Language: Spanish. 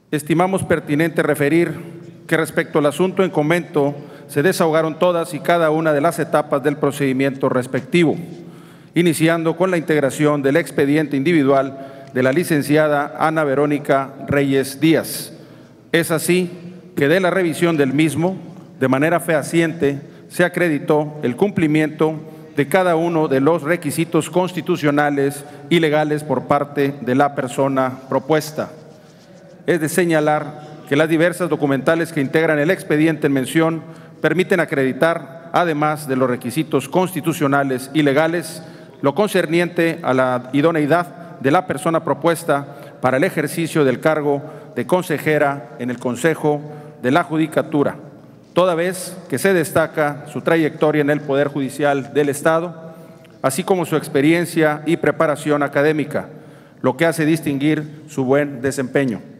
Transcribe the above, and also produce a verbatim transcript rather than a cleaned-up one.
Estimamos pertinente referir que respecto al asunto en comento se desahogaron todas y cada una de las etapas del procedimiento respectivo, iniciando con la integración del expediente individual de la licenciada Ana Verónica Reyes Díaz. Es así que de la revisión del mismo, de manera fehaciente, se acreditó el cumplimiento de cada uno de los requisitos constitucionales y legales por parte de la persona propuesta. Es de señalar que las diversas documentales que integran el expediente en mención permiten acreditar, además de los requisitos constitucionales y legales, lo concerniente a la idoneidad de la persona propuesta para el ejercicio del cargo de consejera en el Consejo de la Judicatura, toda vez que se destaca su trayectoria en el Poder Judicial del Estado, así como su experiencia y preparación académica, lo que hace distinguir su buen desempeño.